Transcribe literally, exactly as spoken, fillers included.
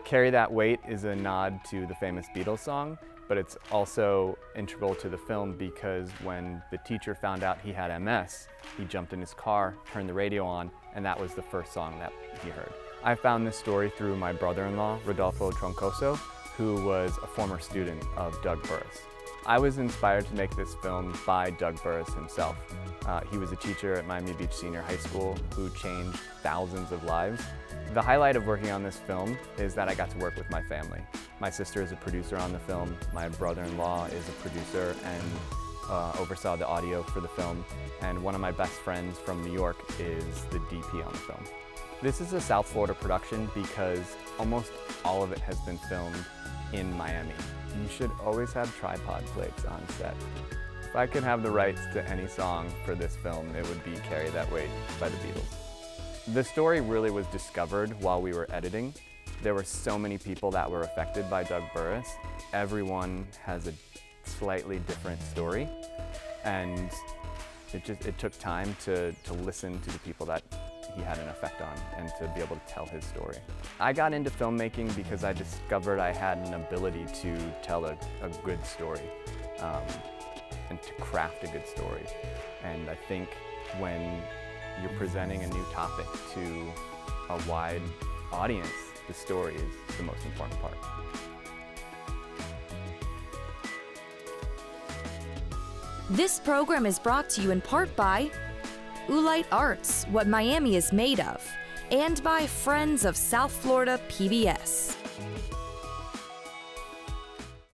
Carry That Weight is a nod to the famous Beatles song, but it's also integral to the film because when the teacher found out he had M S, he jumped in his car, turned the radio on, and that was the first song that he heard. I found this story through my brother-in-law, Rodolfo Troncoso, who was a former student of Doug Burris. I was inspired to make this film by Doug Burris himself. Uh, he was a teacher at Miami Beach Senior High School who changed thousands of lives. The highlight of working on this film is that I got to work with my family. My sister is a producer on the film, my brother-in-law is a producer and uh, oversaw the audio for the film, and one of my best friends from New York is the D P on the film. This is a South Florida production because almost all of it has been filmed in Miami. You should always have tripod plates on set. If I could have the rights to any song for this film, it would be Carry That Weight by the Beatles. The story really was discovered while we were editing. There were so many people that were affected by Doug Burris. Everyone has a slightly different story, and it just it took time to, to listen to the people that he had an effect on and to be able to tell his story. I got into filmmaking because I discovered I had an ability to tell a, a good story um, and to craft a good story. And I think when you're presenting a new topic to a wide audience, the story is the most important part. This program is brought to you in part by Leitten Arts, what Miami is made of, and by Friends of South Florida P B S.